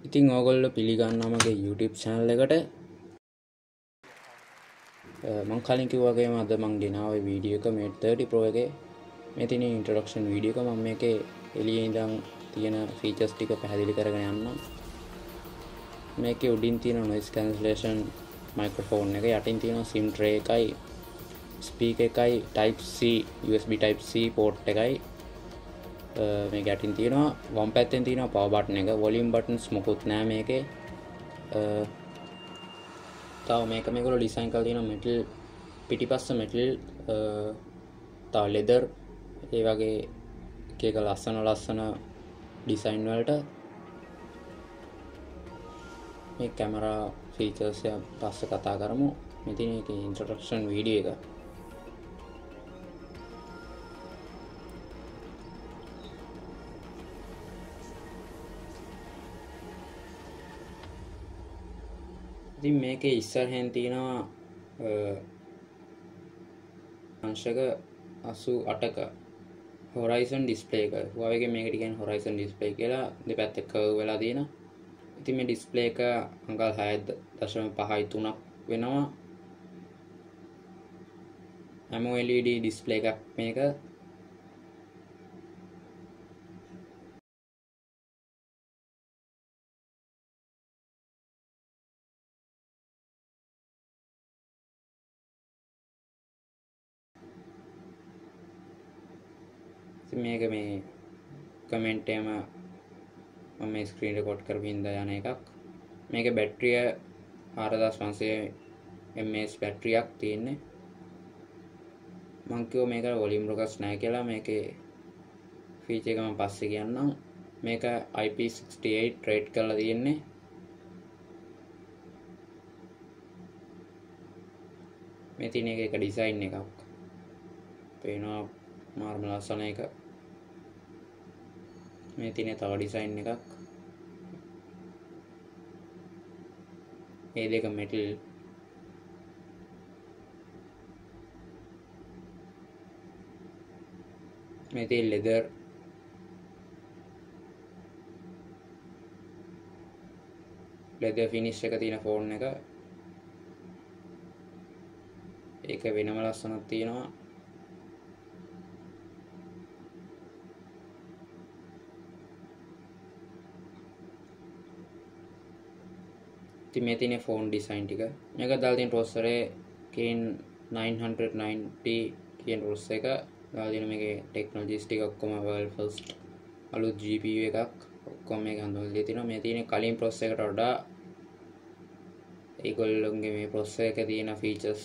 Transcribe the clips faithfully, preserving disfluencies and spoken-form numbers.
ඉතින් ඕගොල්ලෝ පිළිගන්නවා මගේ YouTube channel එකට. මම කලින් කිව්වා වගේම අද මම ගෙනාවේ වීඩියෝ එක Mate thirty Pro එකේ. මේ තියෙන introduction වීඩියෝ එක. මම මේකේ එළියේ ඉඳන් තියෙන features ටික පැහැදිලි කරගෙන යන්නම්. මේකේ උඩින් තියෙන noise cancellation microphone එක, යටින් තියෙන SIM tray එකයි, speaker එකයි, type C U S B type C port එකයි. මේක යටින් තියෙනවා. වම් පැත්තෙන් තියෙනවා power button එක. volume buttons මොකුත් නැහැ මේකේ. තව මේක මේගොල්ලෝ ඩිසයින් කරලා තියෙනවා metal, පිටිපස්ස metal, තව leather, ඒ වගේ එක එක ලස්සන ලස්සන ඩිසයින් වලට. මේ කැමරා ෆීචර්ස් එක පස්සේ කතා කරමු. මෙතන මේක ඉන්ට්‍රොඩක්ෂන් වීඩියෝ එක. ඉතින් මේකේ ඉස්සරහෙන් තියෙනවා අංශක අසූ අටක horizon display එක. Huawei එකේ මේකට කියන්නේ horizon display කියලා. දෙපැත්තේ curve වෙලා තියෙනවා. ඉතින් මේ display එක අඟල් හය දශම පහයි තුනක් වෙනවා. AMOLED display එකක් මේක. මේක මේ කමෙන්ට් එකම මම මේ ස්ක්‍රීන් රෙකෝඩ් කරගෙන ඉඳලා යන එකක්. මේකේ බැටරිය හාරදාස් පන්සිය mAh බැටරියක් තියෙන්නේ. මම කිව්වා මේක වොලියුම් රොකස් නැහැ කියලා. මේකේ ෆීචර් එක මම පස්සේ කියන්නම්. මේක I P six eight rate කරලා තියෙන්නේ. මේ තියෙන එක එක ඩිසයින් එකක්. පේනවා මාර්මල් ලස්සන එක. මේ තියෙන තව ඩිසයින් එකක්. මේ දෙක මෙටල්. මේ තියෙන ලෙදර්. ලෙදර් ෆිනිෂ් එක තියෙන ෆෝන් එක. ඒක වෙනම ලස්සනක් තියෙනවා. මේ තියෙන ෆෝන් ඩිසයින් ටික. මේක දාලා තියෙන ප්‍රොසෙසර් Kirin nine ninety කියන ප්‍රොසෙසර් එක. දාලා තියෙන මේකේ ටෙක්නොලොජිස් ටික ඔක්කොම world first අලුත් G P U එකක් ඔක්කොම මේක හඳුන්වලා තියෙනවා. මේ තියෙන කලින් ප්‍රොසෙසර් එකට වඩා ඒගොල්ලෝගේ මේ ප්‍රොසෙසර් එකේ තියෙන ෆීචර්ස්,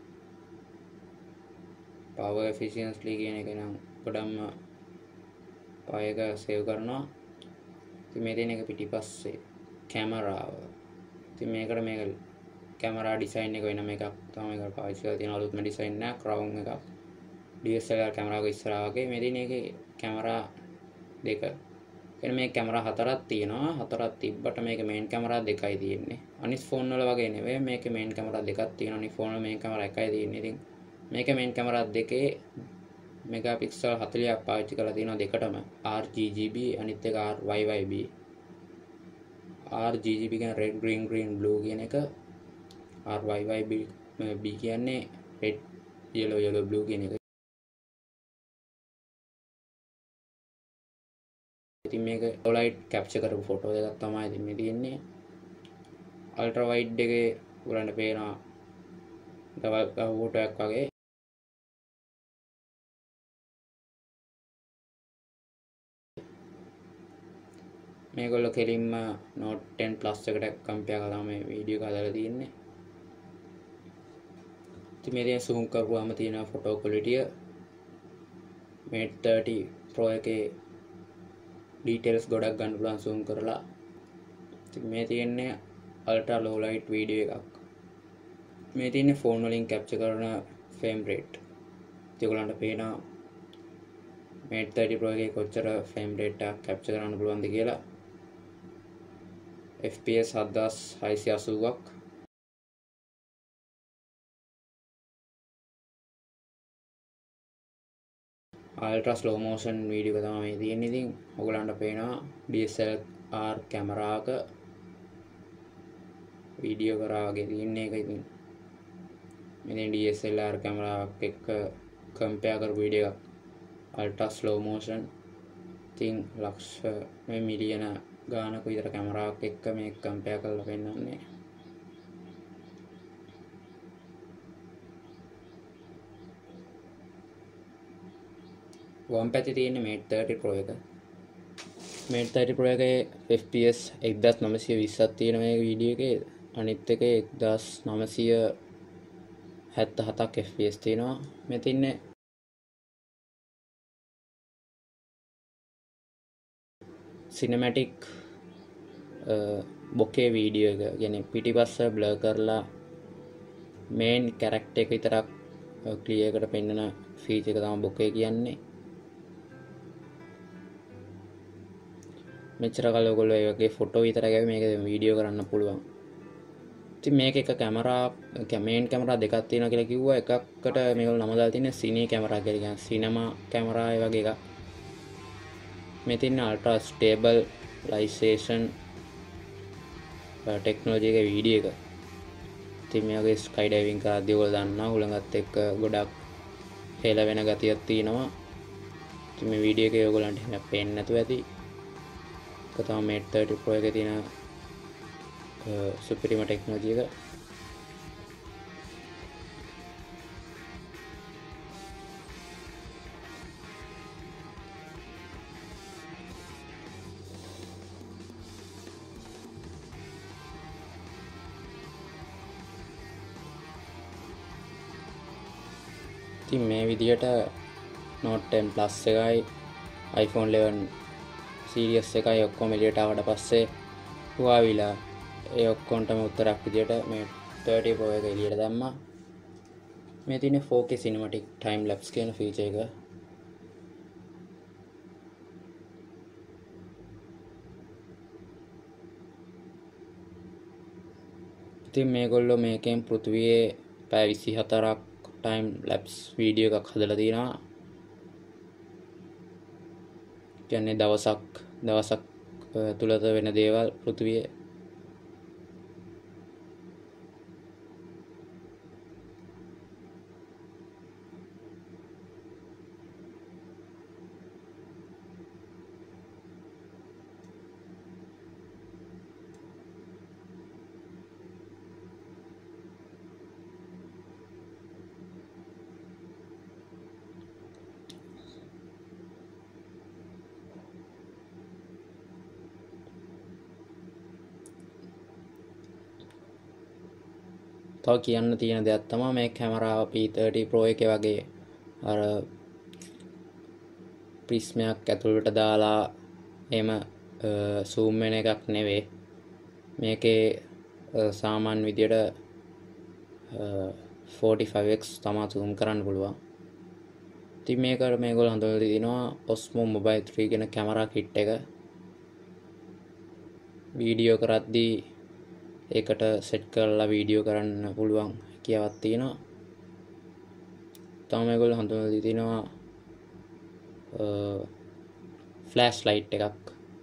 power efficiency කියන එක නම් ගොඩක්ම power එක සේව් කරනවා. ඉතින් මේ තියෙන එක පිටිපස්සේ කැමරාව. ඉතින් මේකට මේක කැමරා ඩිසයින් එක වෙනම එකක් තමයි මේකට පාවිච්චි කරලා තියෙන අලුත්ම ඩිසයින් එක ක්‍රවුන් එකක්. D S L R කැමරාවක ඉස්සරහා වගේ. මේ තියෙන එකේ කැමරා දෙක. එන්න මේ කැමරා හතරක් තියෙනවා. හතරක් තිබ්බට මේක මේන් කැමරා දෙකයි තියෙන්නේ. අනිත් ෆෝන් වල වගේ නෙවෙයි. මේකේ මේන් කැමරා දෙකක් තියෙනවා. අනිත් ෆෝන් වල මේන් කැමරා එකයි තියෙන්නේ. ඉතින් මේක මේන් කැමරා දෙකේ මෙගාපික්සල් හතලිහක් පාවිච්චි කරලා තියෙනවා දෙකටම. R G G B අනිත් එක R Y Y B. R G G B කියන්නේ red green green blue කියන එක. R Y Y B B කියන්නේ red yellow yellow blue කියන එක. ඉතින් මේක low light capture කරපු ෆොටෝ එකක් තමයි ඉතින් මේ තියෙන්නේ. ultra wide එකේ උරන්න පේනවා තව ෆොටෝ එකක් වගේ. මේගොල්ලෝ කෙලින්ම Note ten Plus එකට කම්පෙයාර් කරලා මේ වීඩියෝ එක හදලා තියෙන්නේ. ඉතින් මේ දැන් zoom කරපුවාම තියෙන photo quality Mate thirty Pro එකේ details ගොඩක් ගන්න පුළුවන් zoom කරලා. ඉතින් මේ තියෙන්නේ ultra low light වීඩියෝ එකක්. මේ තියෙන්නේ ෆෝන් වලින් capture කරන frame rate. ඒගොල්ලන්ට පේනවා Mate thirty Pro එකේ කොච්චර frame rate එකක් capture කරන්න පුළුවන්ද කියලා. F P S seven thousand six hundred eighty ක්. ultra slow motion video එක තමයි මේ තියෙන්නේ. ඉතින් ඔයගලන්ට පේනවා D S L R කැමරාවක වීඩියෝ කරා වගේ තියෙන එක. ඉතින් මෙතන D S L R කැමරාවක් එක්ක කම්පෙයාර් කරපු වීඩියෝ එකක් අල්ට්‍රා ස්ලෝ මෝෂන්. ඉතින් ලක්ෂ මේ මිලියන ගානක විතර කැමරාවක් එක්ක මේක කම්පෙයාර් කරලා පෙන්නන්නේ. වම් පැත්තේ තියෙන Mate thirty Pro එක. Mate thirty Pro එකේ F P S nineteen twenty-ක් තියෙන මේ වීඩියෝ එකේ. අනිත් එකේ nineteen seventy-sevenක් F P S තියෙනවා. මෙතන cinematic bokeh වීඩියෝ එක. කියන්නේ පිටිපස්ස බ්ලර් කරලා main character එක විතරක් clear එකට පෙන්නන feature එක තමයි bokeh කියන්නේ. මෙච්චර කල් ඔයගොල්ලෝ ඒ වගේ ෆොටෝ විතරයි ගාවේ මේක වීඩියෝ කරන්න පුළුවන්. ඉතින් මේක එක කැමරා මේන් කැමරා දෙකක් තියෙනවා කියලා කිව්වා. එකකට මේගොල්ලෝ නම දාලා තියෙන්නේ සිනේ කැමරා කියලා. කියන්නේ සිනමා කැමරා ඒ වගේ එකක්. මේ තියෙන අල්ට්‍රා ස්ටේබල් ලයිසේෂන් ටෙක්නොලොජි එකේ වීඩියෝ එක. ඉතින් මේ වගේ ස්කයි ඩයිවිං කරද්දී ඔයගොල්ලෝ දන්නවා උලඟත් එක්ක ගොඩක් හෙලවෙන ගතියක් තියෙනවා. ඉතින් මේ වීඩියෝ එකේ ඔයගොල්ලන්ට එහෙම පේන්නේ නැතුව ඇති. ඒක තමයි Mate thirty Pro එකේ තියෙන සුපිරිම ටෙක්නොලොජි එක. ඉතින් මේ විදියට Note ten Plus එකයි iPhone eleven series එකයි ඔක්කොම එළියට ආවට පස්සේ හුවාවිලා ඒ ඔක්කොන්ටම උත්තරයක් විදියට මේ thirty Pro එක එළියට දැම්මා. මේ තියෙන four K cinematic time lapse කියන feature එක. ඉතින් මේගොල්ලෝ මේකෙන් පෘථිවියේ පැය විසිහතරක් time lapse වීඩියෝ එකක් හදලා තියෙනවා. කියන්නේ දවසක් දවසක් තුලත වෙන දේවල් පෘථිවියේ. තව කියන්න තියෙන දෙයක් තමයි මේ කැමරාව P thirty Pro එකේ වගේ අර ප්‍රිස්මයක් ඇතුළට දාලා එහෙම zoom වෙන එකක් නෙවෙයි. මේකේ සාමාන්‍ය විදියට forty-five x තමයි zoom කරන්න පුළුවන්. ඉතින් මේකට මේගොල්ලෝ හඳුන්වලා තිනවා Osmo Mobile three කියන කැමරා කිට් එක. වීඩියෝ කරද්දී ඒකට සෙට් කරලා වීඩියෝ කරන්න පුළුවන් කියාවක් තියෙනවා. තව මේගොල්ලෝ හඳුන්වලා තිනවා ෆ්ලෑෂ් ලයිට් එකක්.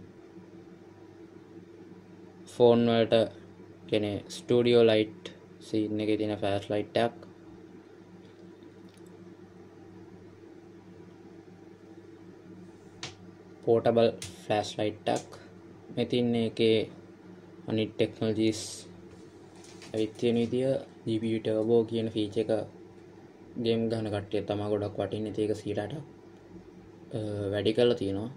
ෆෝන් වලට කියන්නේ ස්ටුඩියෝ ලයිට් සීන් එකේ තියෙන ෆ්ලෑෂ් ලයිට් එකක්. පෝටබල් ෆ්ලෑෂ් ලයිට් එකක්. මෙතින් එකේ අනිත් ටෙක්නොලොජිස් ඇවිත් තියෙන විදිය G P U Turbo කියන ෆීචර් එක ගේම් ගහන කට්ටිය තමයි ගොඩක් වටින්නේ. ඒක one hundred ට වැඩි කරලා තියෙනවා.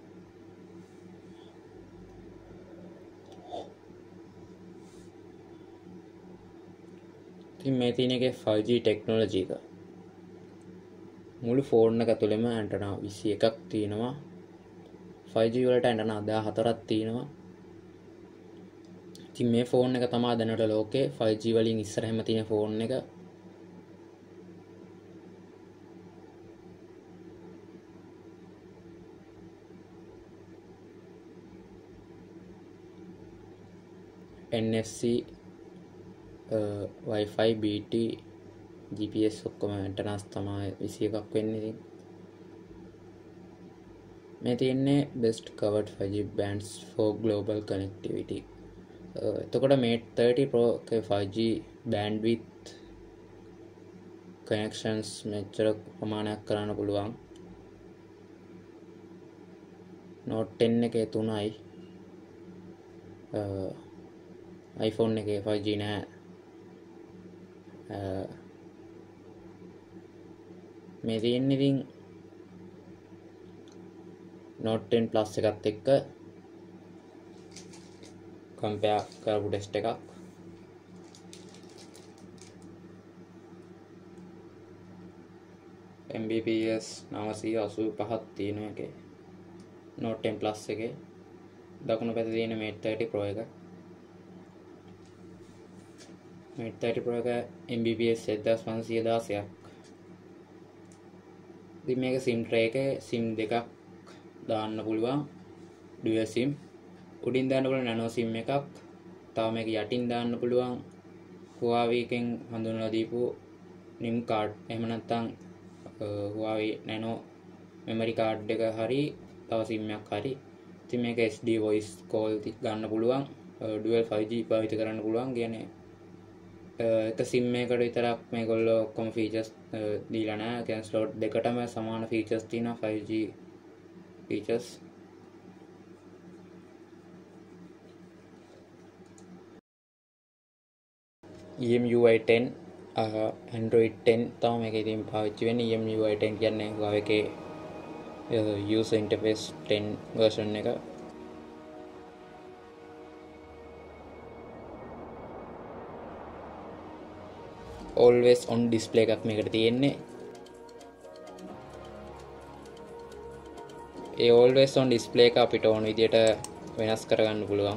ඉතින් මේ තියෙන එකේ five G ටෙක්නොලොජි එක. මුළු ෆෝන් එක ඇතුළෙම ඇන්ටනා twenty-එකක් තියෙනවා. five G වලට ඇන්ටනා fourteen ක් තියෙනවා. ඉතින් මේ ෆෝන් එක තමයි දැනට ලෝකේ five G වලින් ඉස්සරහම තියෙන ෆෝන් එක. N F C uh, Wi-Fi B T G P S ඔක්කොම ඇන්ටනාස් තමයි twenty-එකක් වෙන්නේ. මේ තියෙන්නේ best covered five G bands for global connectivity. එතකොට මේට් thirty Pro එකේ five G bandwidth connections මෙච්චර ප්‍රමාණයක් කරන්න පුළුවන්. Note ten එකේ තුනයි. iPhone එකේ five G නැහැ. මේ තියෙන්නේ ඉතින් Note ten Plus එකත් එක්ක compare කරපු ටෙස්ට් එකක්. M B P S nine eighty-five තියෙන එකේ Note ten Plus එකේ දකුණු පැත්තේ තියෙන Mate thirty Pro එක. Mate thirty Pro එක M B P S fifteen ten ක්. ඉතින් මේක SIM tray එකේ SIM දෙකක් දාන්න පුළුවන්. dual SIM. උඩින් දාන්න පුළුවන් nano SIM එකක්. තව මේක යටින් දාන්න පුළුවන් Huawei එකෙන් හඳුන්වලා දීපු nim card. එහෙම නැත්නම් Huawei nano memory card එක හරි තව SIM එකක් හරි. ඉතින් මේක S D voice call ගන්න පුළුවන්. dual five G භාවිත කරන්න පුළුවන්. කියන්නේ එක SIM එකකට විතරක් මේගොල්ලෝ ඔක්කොම features දීලා නැහැ. කියන්නේ slot දෙකටම සමාන features තියෙනවා five G features. E M U I ten uh, Android ten තමයි මේක ඉතින් පාවිච්චි වෙන්නේ. E M U I ten කියන්නේ Huawei එකේ uh, user interface ten version එක. always on display එකක් මේකට තියෙන්නේ. ඒ always on display එක අපිට ඕන විදියට වෙනස් කරගන්න පුළුවන්.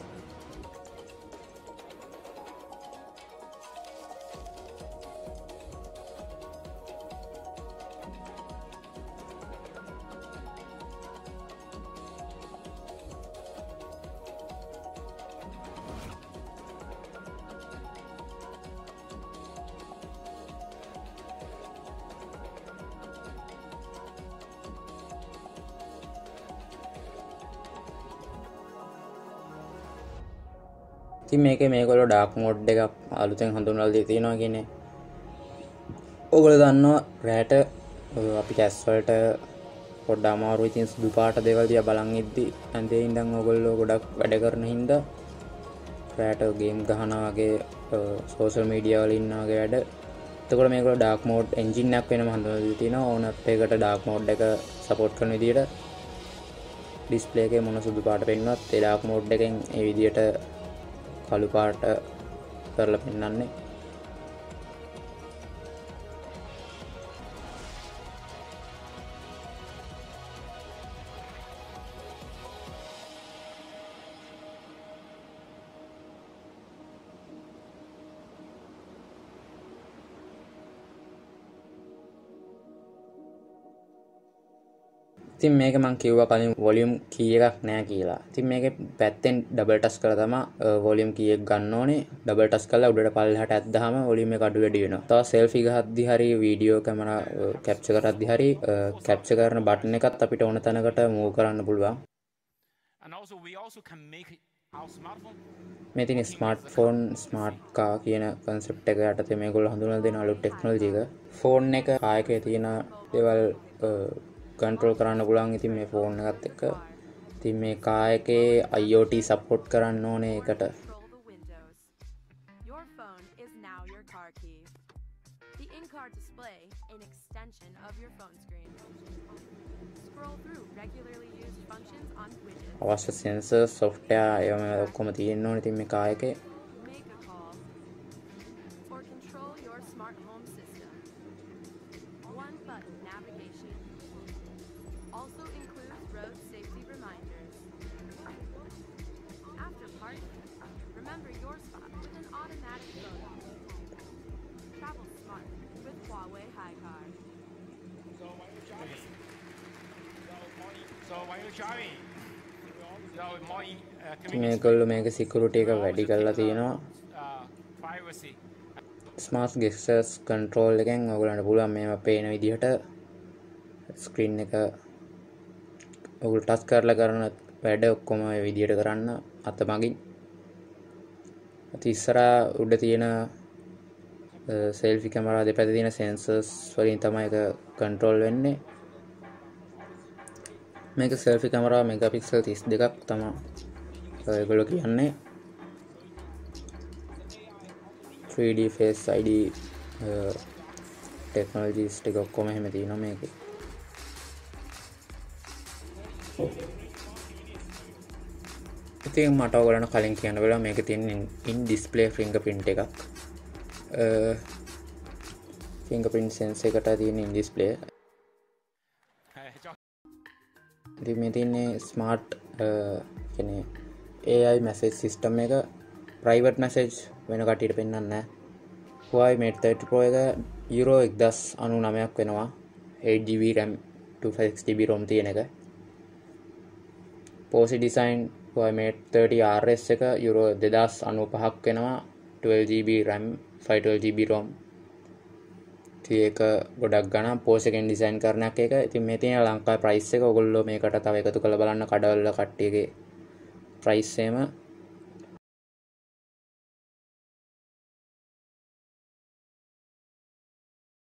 ඉතින් මේකේ මේගොල්ලෝ dark mode එකක් අලුතෙන් හඳුන්වලා දීලා තියෙනවා කියන්නේ. ඔයගොල්ලෝ දන්නවා රැට අපි කැස් වලට පොඩ්ඩක් අමාරුයි. ඉතින් සුදු පාට දේවල් දිහා බලන් ඉද්දි ඇඳේ ඉඳන් ඔයගොල්ලෝ ගොඩක් වැඩ කරන හින්දා රැට ගේම් ගහනවා වගේ social media වල ඉන්නා වගේ වැඩ. එතකොට මේගොල්ලෝ dark mode engine එකක් වෙනම හඳුන්වලා දීලා තියෙනවා. ඕන app එකකට dark mode එක support කරන විදියට display එකේ මොන සුදු පාට පෙන්වන්නත් ඒ dark mode එකෙන් ඒ විදියට කළු පාට කරලා පෙන්නන්නේ. ඉතින් මේක මම කිව්වා කලින් volume key එකක් නෑ කියලා. ඉතින් මේකේ පැත්තෙන් double touch කරලා තමයි volume key එක ගන්න ඕනේ. double touch කරලා උඩට පල්ලෙහාට ඇද්දාම volume එක අඩු වැඩි වෙනවා. තව selfie ගහද්දි හරි video camera capture කරද්දි හරි capture කරන button එකත් අපිට ඕන තැනකට move කරන්න පුළුවන්. And also we also can make our smartphone මේ තියෙන smartphone smart car කියන concept එක යටතේ මේගොල්ලෝ හඳුන්වලා දෙන අලුත් technology එක. phone එක ආයකේ තියෙන දේවල් control කරන්න පුළුවන්. ඉතින් මේ phone එකත් එක්ක ඉතින් මේ car එකේ I O T support කරන්න ඕනේ ඒකට. Your phone is now your car key. The in-car display, an extension of your phone screen. Scroll through regularly used functions on widgets. අවශ්‍ය sensor software ඒවා ඔක්කොම තියෙන්න ඕනේ ඉතින් මේ car එකේ. Make a call or control your smart home system. One button navigation. Also includes road safety reminders. After parking, remember your spot with an automatic photo. Travel smart with Huawei HiCar. So when you're driving, so when you're driving, so more uh, communication, මේගොල්ලෝ මේක security එක වැඩි කරලා තියෙනවා. uh, privacy. smart gestures control එකෙන් ඔයගොල්ලන්ට පුළුවන් මේවා පේන විදිහට screen එක ඔයගොල්ලෝ touch කරලා කරන වැඩ ඔක්කොම ඒ විදිහට කරන්න අතමගින්. අත ඉස්සරහා උඩ තියෙන සෙල්ෆි කැමරා දෙපැත්තේ තියෙන සෙන්සර්ස් වලින් තමයි ඒක කන්ට්‍රෝල් වෙන්නේ. මේක සෙල්ෆි කැමරා මෙගාපික්සල් තිස් දෙකක් තමයි ඒගොල්ලෝ කියන්නේ. three D face I D technologies ටික ඔක්කොම එහෙම තියෙනවා මේකේ. ඉතින් මට ඔයගොල්ලන්ට කලින් කියන්න බැලුවා මේකේ තියෙන ඉන් ඩිස්ප්ලේ ෆින්ගර්ප්‍රින්ට් එකක්. ෆින්ගර්ප්‍රින්ට් සෙන්සර් එකට තියෙන ඉන් ඩිස්ප්ලේ. ඉතින් මේ තියෙන්නේ ස්මාර්ට් කියන්නේ A I message system එක. private message වෙන කට්ටියට පෙන්වන්නේ නැහැ. Huawei Mate thirty Pro එක euro one thousand ninety-nine ක් වෙනවා. eight G B RAM two five six G B ROM තියෙන එක. Posi design Huawei Mate thirty R S එක euro two thousand ninety-five ක් වෙනවා. twelve G B RAM five twelve G B ROM. ඉතින් ඒක ගොඩක් ගණන් Posi එකෙන් ඩිසයින් කරන එක. ඉතින් මේ තියෙන ලංකාවේ price එක ඔයගොල්ලෝ මේකට තව එකතු කරලා බලන්න කඩවල කට්ටියගේ price එකම